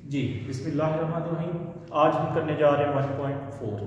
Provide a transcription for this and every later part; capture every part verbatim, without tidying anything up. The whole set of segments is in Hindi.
जी बिस्मिल्लाहिर्रहमानिर्रहीम। आज हम करने जा रहे हैं वन पॉइंट फोर।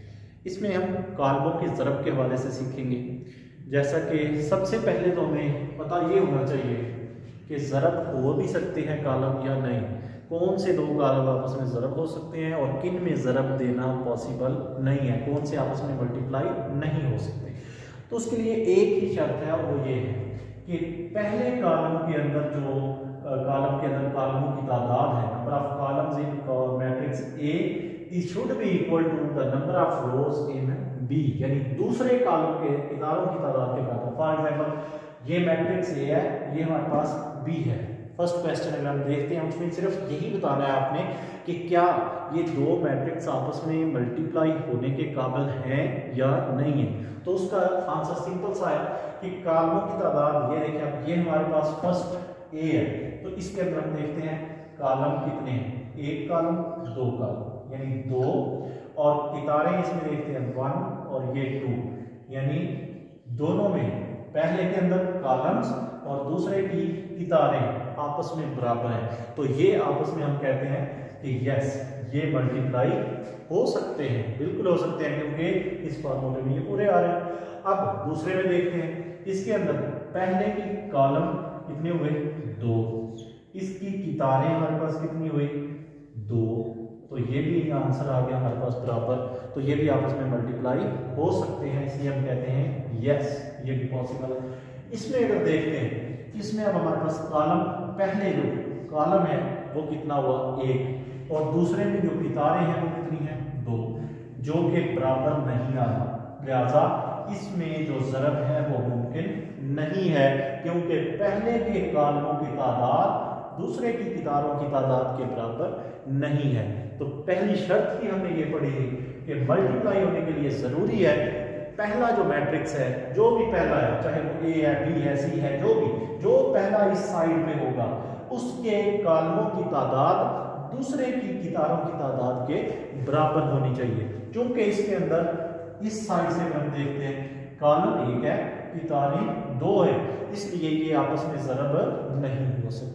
इसमें हम कालमों के ज़रब के हवाले से सीखेंगे। जैसा कि सबसे पहले तो हमें पता ये होना चाहिए कि ज़रब हो भी सकते हैं कालम या नहीं, कौन से दो कालम आपस में ज़रब हो सकते हैं और किन में ज़रब देना पॉसिबल नहीं है, कौन से आपस में मल्टीप्लाई नहीं हो सकते। तो उसके लिए एक ही शर्त है और वो ये है कि पहले कालम के अंदर जो कालम के अंदर कालमों की तादाद है, number of columns in matrix A it should be equal to the number of rows in B, यानी दूसरे कालम के कितारों की तादाद के बराबर। फॉर एग्जांपल ये मैट्रिक्स ए है, ये हमारे पास बी है। फर्स्ट क्वेश्चन अगर हम देखते हैं उसमें सिर्फ यही बताना है आपने कि क्या ये दो मैट्रिक्स आपस में मल्टीप्लाई होने के काबिल हैं या नहीं है। तो उसका आंसर सिंपल सा है कि कालमों की तादाद, ये देखिए आप, ये हमारे पास फर्स्ट ए है, तो इसके अंदर हम देखते हैं कालम कितने हैं, एक कालम दो कालम यानी दो, और कितारें इसमें देखते हैं वन और ये टू, यानी दोनों में पहले के अंदर कालम्स और दूसरे की कितारें आपस में बराबर हैं। तो ये आपस में हम कहते हैं कि यस ये मल्टीप्लाई हो सकते हैं, बिल्कुल हो सकते हैं, क्योंकि इस फार्मूले में ये पूरे आ रहे हैं। अब दूसरे में देखते हैं, इसके अंदर पहले की कॉलम कितने हुए, दो, इसकी कितारें हमारे पास कितनी हुई, दो, तो ये भी आंसर आ गया हमारे पास बराबर। तो ये भी आपस में मल्टीप्लाई हो सकते हैं, इसलिए हम कहते हैं यस ये भी पॉसिबल है। इसमें अगर देखते हैं, इसमें अब हमारे पास कॉलम, पहले जो कॉलम है वो कितना हुआ, एक, और दूसरे में जो कितारें हैं वो कितनी हैं, दो, जो कि बराबर नहीं आ रहा, लिहाजा इसमें जो ज़रब है वो मुमकिन नहीं है, क्योंकि पहले के कालमों की तादाद दूसरे की कितारों की तादाद के बराबर नहीं है। तो पहली शर्त ही हमने ये पढ़ी थी कि मल्टीप्लाई होने के लिए ज़रूरी है पहला जो मैट्रिक्स है, जो भी पहला है, चाहे वो ए है, बी है, सी है, जो भी, जो पहला इस साइड पे होगा उसके कालमों की तादाद दूसरे की कितारों की तादाद के बराबर होनी चाहिए। क्योंकि इसके अंदर इस साइड से हम देखते हैं कॉलम एक है, कितारें दो है, इसलिए ये आपस में ज़रब नहीं हो सकते।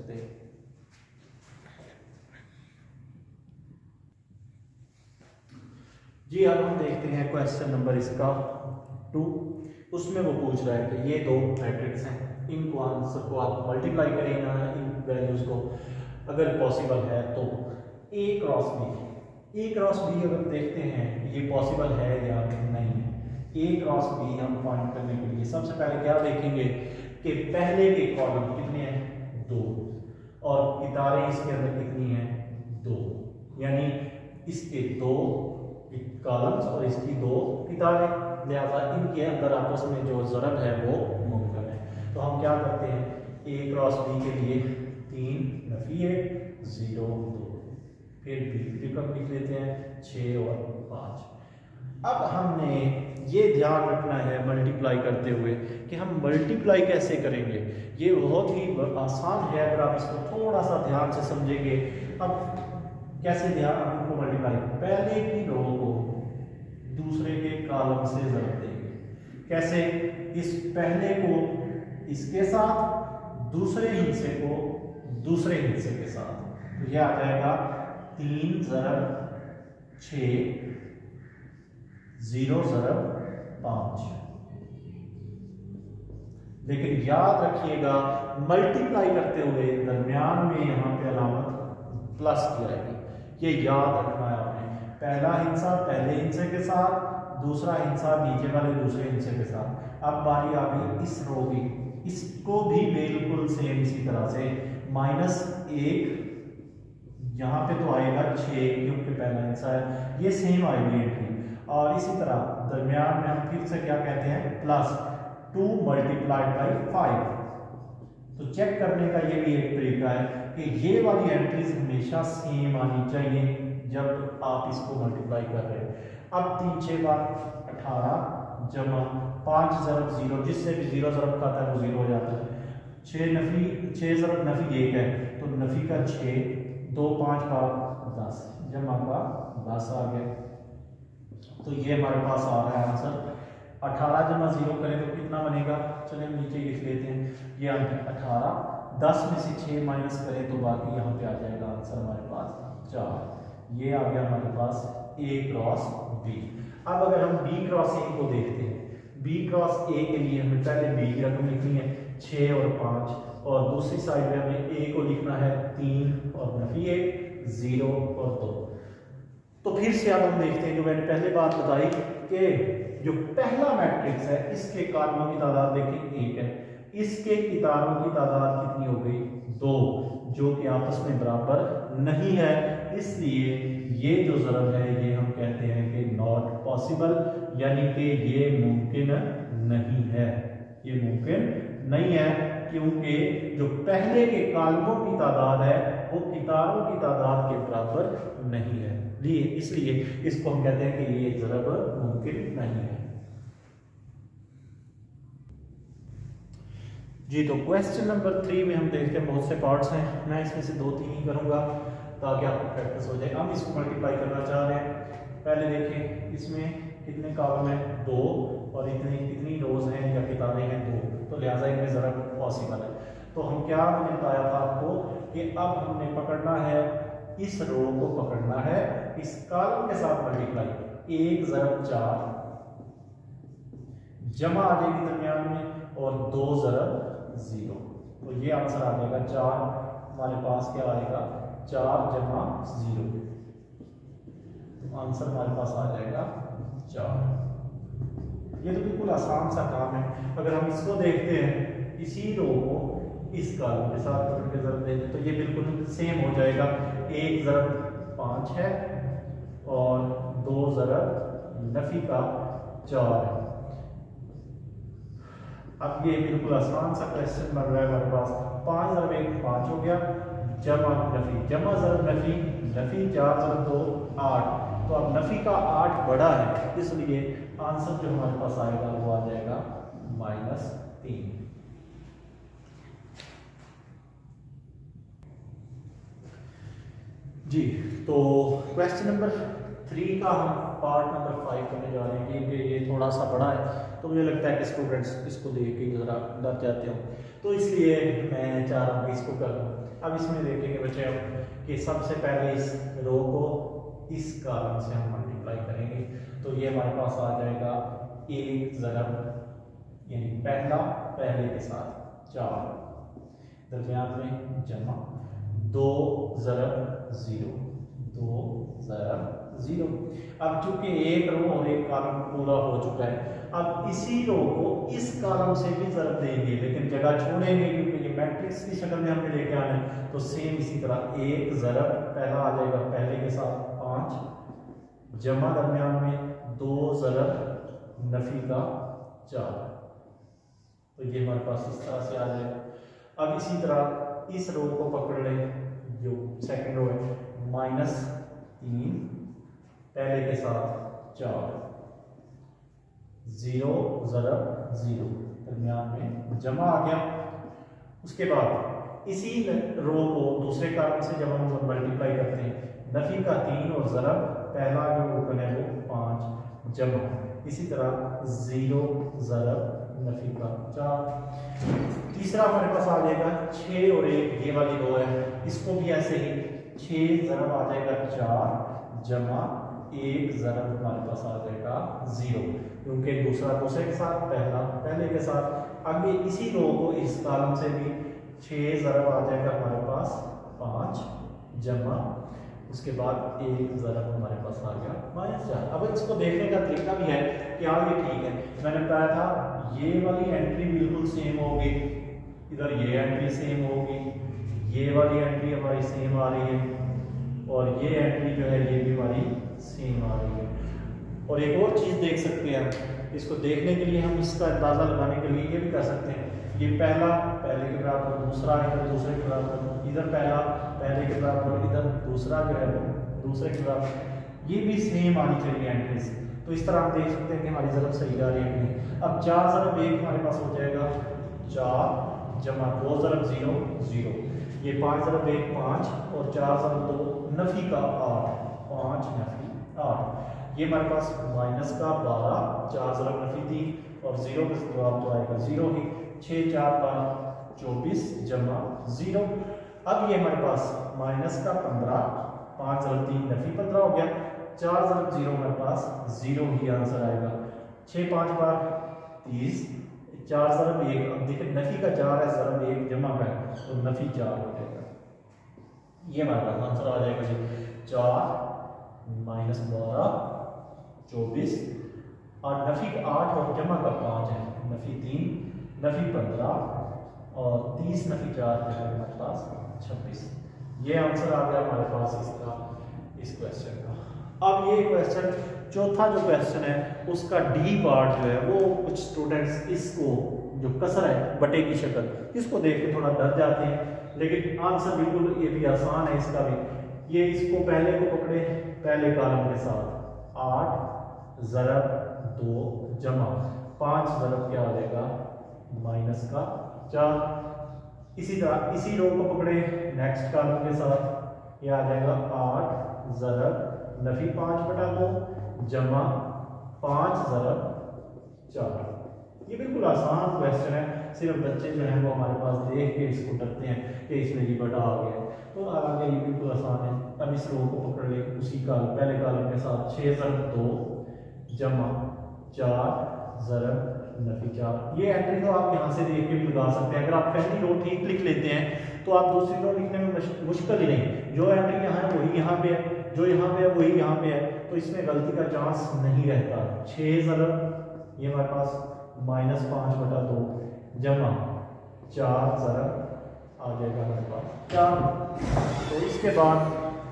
जी अब हम देखते हैं क्वेश्चन नंबर इसका टू। उसमें वो पूछ रहा है कि ये दो मैट्रिक्स हैं, इनको आंसर को आप मल्टीप्लाई करेंगे इन वैल्यूज को, अगर पॉसिबल है तो A cross B, A cross B अगर देखते हैं ये पॉसिबल है या नहीं है। ए क्रॉस बी हम फाइंड करने के लिए सबसे पहले क्या देखेंगे कि पहले के कॉलम कितने हैं, दो, और कितारें इसके अंदर कितनी हैं, दो, यानी इसके दो कॉलम्स और इसकी दो कितारें, लिहाजा इनके अंदर आपस में जो ज़रब है वो मुमकिन है। तो हम क्या करते हैं, ए क्रॉस बी के लिए तीन नफी एक, जीरो दो, फिर बी पिकअप लिख लेते हैं छः और पाँच। अब हमने ये ध्यान रखना है मल्टीप्लाई करते हुए कि हम मल्टीप्लाई कैसे करेंगे। ये बहुत ही आसान है अगर आप इसको थोड़ा सा ध्यान से समझेंगे। अब कैसे ध्यान हमको मल्टीप्लाई, पहले की रो को दूसरे के कॉलम से ज़रब देंगे। कैसे, इस पहले को इसके साथ, दूसरे हिस्से को दूसरे हिस्से के साथ, तो यह आ जाएगा तीन ज़रब छः, जीरो ज़रब पाँच। लेकिन याद रखिएगा मल्टीप्लाई करते हुए दरमियान में यहाँ पे अलामत प्लस की जाएगी, ये याद रखना है आपने। पहला हिस्सा पहले हिस्से के साथ, दूसरा हिस्सा नीचे वाले दूसरे हिस्से के साथ। अब बारी आ गई इस रो की, इसको भी बिल्कुल सेम इसी तरह से माइनस एक, यहाँ पे तो आएगा छः क्योंकि पहला हिस्सा है, ये सेम आएगी एंट्री। और इसी तरह दरमियान में हम फिर से क्या कहते हैं, plus two multiplied by five. तो चेक करने का ये भी एक तरीका है कि ये वाली एंट्रीज हमेशा सेम आनी चाहिए जब आप इसको मल्टीप्लाई कर रहे हैं। अब तीन छः बार अठारह जमा पाँच ज़रब जीरो, जिससे भी जीरो ज़रब खाता है वो जीरो हो जाता है। छः नफी, छः ज़रब नफी एक है तो नफी का छः, दो पाँच का दस, जमा का दस आ गया। तो ये हमारे पास आ रहा है आंसर। अठारह जमा जीरो करें तो कितना बनेगा, चलिए हम नीचे लिख लेते हैं, ये अठारह दस में से छः माइनस करें तो बाकी यहाँ पे आ जाएगा आंसर हमारे पास चार। ये आ गया हमारे पास ए क्रॉस बी। अब अगर हम बी क्रॉस ए को देखते हैं, बी क्रॉस ए के लिए हमें पहले बी की रकम लिखनी है छः और पाँच, और दूसरी साइड में हमें ए को लिखना है तीन और नफी एक जीरो और दो। तो फिर से अब हम देखते हैं, जो मैंने पहले बात बताई कि जो पहला मैट्रिक्स है इसके कॉलमों की तादाद देखिए एक है, इसके कितारों की तादाद कितनी हो गई दो, जो कि आपस में बराबर नहीं है, इसलिए ये जो ज़रब है ये हम कहते हैं कि नॉट पॉसिबल, यानी कि ये मुमकिन नहीं है, ये मुमकिन नहीं है, क्योंकि जो पहले के कॉलमों की तादाद है वो कितारों की तादाद के बराबर नहीं है, इसलिए इसको हम कहते हैं कि ये ज़रब मुमकिन नहीं है। जी, तो क्वेश्चन नंबर थ्री में हम देखते हैं बहुत से पार्ट्स हैं, मैं इसमें से दो तीन ही करूंगा ताकि आपको प्रैक्टिस हो जाए। हम इसको मल्टीप्लाई करना चाह रहे हैं। पहले देखें इसमें कितने कॉलम है दो, और इतनी कितनी रोज हैं या किताबें हैं दो, तो लिहाजा इनमें ज़रब पॉसिबल है। तो हम क्या मैंने बताया था आपको कि अब हमने पकड़ना है इस रो को, पकड़ना है इस कॉलम के साथ मल्टीप्लाई, एक ज़रब चार जमा आ जाएगी दरमियान में, और दो ज़रब जीरो, तो ये आंसर आ जाएगा चार। हमारे पास क्या आएगा चार जमा जीरो, तो आंसर हमारे पास आ जाएगा चार। ये तो बिल्कुल आसान सा काम है। अगर हम इसको देखते हैं, इसी रो को इस कॉलम के साथ पकड़ के ज़रब देते हैं तो ये बिल्कुल सेम हो जाएगा, एक ज़रब पाँच है और दो ज़रब नफी का चार है। अब ये बिल्कुल आसान सा क्वेश्चन बन रहा है हमारे पास, पाँच ज़रब एक पाँच हो गया, जमा नफी, जमा ज़रब नफी, नफी चार ज़रब दो आठ, तो अब नफी का आठ बड़ा है, इसलिए आंसर जो हमारे पास आएगा वो आ जाएगा माइनस तीन। जी, तो क्वेश्चन नंबर थ्री का हम पार्ट नंबर फाइव करने जा रहे हैं, क्योंकि ये थोड़ा सा बड़ा है तो मुझे लगता है कि स्टूडेंट्स इसको देख के ज़रा डर जाते हो, तो इसलिए मैं चाह रहा हूँ कि इसको कर दूँ। अब इसमें देखेंगे बच्चे हम कि सबसे पहले इस रो को इस कॉलम से हम मल्टीप्लाई करेंगे, तो ये हमारे पास आ जाएगा एक ज़रब यानी पहला पहले के साथ चार, दरमियान में जमा, दो ज़रब जीरो, दो ज़रब जीरो। अब चूंकि एक रो और एक कॉलम पूरा हो चुका है, अब इसी रो को इस कॉलम से भी ज़रब देंगे, लेकिन जगह छोड़ेंगे क्योंकि ये मैट्रिक्स की शक्ल में हमने लेके आना है। तो सेम इसी तरह एक ज़रब पहला आ जाएगा पहले के साथ पाँच, जमा दरमियान में दो ज़रब नफी का चार, तो ये हमारे पास इस तरह से आ जाएगा। अब इसी तरह इस रो को पकड़ लें, जो सेकंड रो है, माइनस तीन पहले के साथ चार, जीरो ज़रब जीरो, दरमियान में जमा आ गया। उसके बाद इसी रो को दूसरे कॉलम से जब हम मल्टीप्लाई करते हैं, नफी का तीन और ज़रब पहला जो रोकन है वो पाँच, जमा इसी तरह जीरो ज़रब नफी का चार। तीसरा हमारे पास आ जाएगा छः और एक, ये वाली रो है, इसको भी ऐसे ही छः ज़रब आ जाएगा चार, जमा एक ज़रब हमारे पास आ जाएगा जीरो, क्योंकि दूसरा दूसरे के साथ, पहला पहले के साथ। आगे इसी रो को इस कॉलम से भी छः ज़रब आ जाएगा हमारे पास पाँच, जमा उसके बाद एक ज़रब हमारे पास आ गया माइनस चार। अब इसको देखने का तरीका भी है कि हाँ ये ठीक है, मैंने बताया था ये वाली एंट्री बिल्कुल सेम होगी, इधर ये एंट्री सेम होगी, ये वाली एंट्री हमारी सेम आ रही है, और ये एंट्री जो है ये भी हमारी सेम आ रही है। और एक और चीज़ देख सकते हैं हम, इसको देखने के लिए हम इसका अंदाज़ा लगाने के लिए ये भी कर सकते हैं, ये पहला पहले के बराबर, दूसरा इधर दूसरे के बराबर, इधर पहला पहले के बराबर, इधर दूसरा जो है वो दूसरे के बराबर, ये भी सेम आनी चाहिए एंट्रीज। तो इस तरह आप देख सकते हैं कि हमारी ज़रब सही जा रही है कि नहीं। अब चार ज़रब एक हमारे पास हो जाएगा चार, जमा दो ज़रब जीरो जीरो, ये पाँच ज़रब एक पाँच, और चार ज़रब दो नफी का आठ, पाँच नफी आठ, ये हमारे पास माइनस का बारह, चार ज़रब नफी तीन, और जीरो का जवाब तो आएगा जीरो ही, छः चार पाँच चौबीस जमा जीरो। अब ये हमारे पास माइनस का पंद्रह, पाँच जरब तीन नफी पंद्रह हो गया, चार जरब जीरो हमारे पास जीरो ही आंसर आएगा। छः पाँच बार तीस, चार जरब एक, अब देखिए नफी का चार है, जरब एक जमा का है, तो नफी चार हो जाएगा। ये हमारे पास आंसर आ जाएगा जी चार माइनस बारह चौबीस, और नफी का आठ और जमा का पाँच है, नफी तीन नफी पंद्रह और तीस नफी चार है हमारे पास छब्बीस। ये आंसर आ गया हमारे पास इसका, इस क्वेश्चन का। अब ये क्वेश्चन चौथा जो क्वेश्चन है उसका डी पार्ट जो है वो कुछ स्टूडेंट्स इसको जो कसर है बटे की शक्ल, इसको देख के थोड़ा डर जाते हैं, लेकिन आंसर बिल्कुल ये भी आसान है इसका भी। ये इसको पहले को पकड़े पहले कॉलम के साथ, आठ जरब दो जमा पाँच जरब क्या हो जाएगा माइनस का चार। इसी तरह इसी रो को पकड़े नेक्स्ट कॉलम के साथ, ये आ जाएगा आठ जरब नफी पाँच बटा दो जमा पाँच जरब चार। ये बिल्कुल आसान क्वेश्चन है, सिर्फ बच्चे जो हैं वो हमारे पास देख के इसको डरते हैं कि इसमें ये बटा आ गया, तो आगे ये बिल्कुल आसान है। अब इस रो को पकड़ ले उसी का पहले कॉलम के साथ, छः जरब दो जमा चार जरब नफी चार। ये एंट्री तो आप यहाँ से देख के भी लगा सकते हैं। अगर आप पहली रो ठीक लिख लेते हैं तो आप दूसरी रो लिखने में मुश्किल ही नहीं, जो एंट्री यहाँ है वही यहाँ पे है, जो यहाँ पे है वही यहाँ पे है, तो इसमें गलती का चांस नहीं रहता। छः जरब ये हमारे पास माइनस पाँच बटा दो जमा चार जरब आ जाएगा हमारे पास चार। तो इसके बाद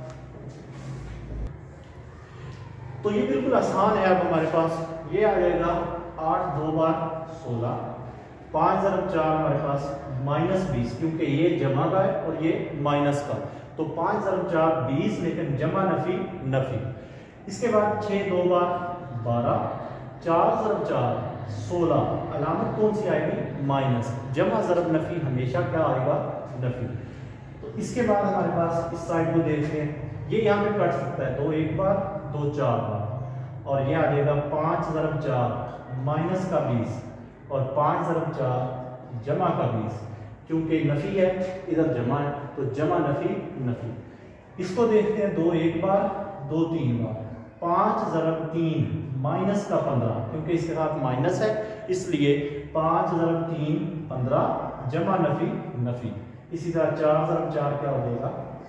तो ये बिल्कुल आसान है। अब हमारे पास ये आ जाएगा आठ दो बार सोलह, पाँच जरब चार हमारे पास माइनस बीस, क्योंकि ये जमा का है और ये माइनस का, तो पाँच जरब चार बीस, लेकिन जमा नफी नफी। इसके बाद छः दो बार बारह, चार जरब चार सोलह, अलामत कौन सी आएगी माइनस, जमा जरब नफी हमेशा क्या आएगा नफी। तो इसके बाद हमारे पास इस साइड को देखते हैं, ये यहाँ पे कट सकता है, दो एक बार दो चार बार, और ये आ जाएगा पाँच जरब चार माइनस का बीस और पाँच जरब चार जमा का बीस, क्योंकि नफी है इधर जमा है, तो जमा नफी नफी। इसको देखते हैं, दो एक बार दो तीन बार, पाँच जरब तीन माइनस का पंद्रह, क्योंकि इसके साथ माइनस है इसलिए पाँच जरब तीन पंद्रह जमा नफी नफी। इसी तरह चार जरब चार क्या हो जाएगा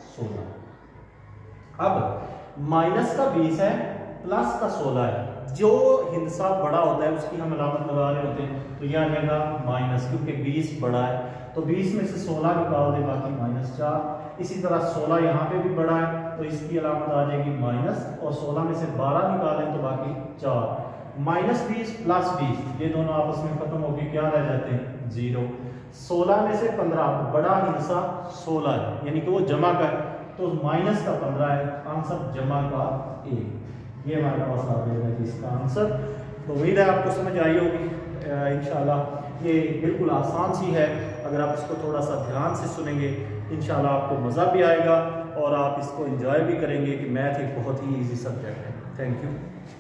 सोलह। अब माइनस का बीस है प्लस का सोलह है, जो हिस्सा बड़ा होता है उसकी हम अलामत लगा रहे होते हैं, तो यह आ जाएगा माइनस, क्योंकि बीस बड़ा है, तो बीस में से सोलह निकाल दे बाकी माइनस चार। इसी तरह सोलह यहाँ पे भी बड़ा है तो इसकी अलामत आ जाएगी माइनस, और सोलह में से बारह निकालें तो बाकी चार। माइनस बीस प्लस बीस ये दोनों आपस में खत्म होकर क्या रह जाते हैं जीरो। सोलह में से पंद्रह, बड़ा हिस्सा सोलह है यानी कि वो जमा का है, तो माइनस का पंद्रह है, आंसर जमा का एक। ये हमारे पास आ जाएगा इसका आंसर। तो उम्मीद है आपको समझ आई होगी इंशाल्लाह। ये बिल्कुल आसान सी है, अगर आप इसको थोड़ा सा ध्यान से सुनेंगे इंशाल्लाह आपको मज़ा भी आएगा और आप इसको एंजॉय भी करेंगे कि मैथ एक बहुत ही ईजी सब्जेक्ट है। Thank you.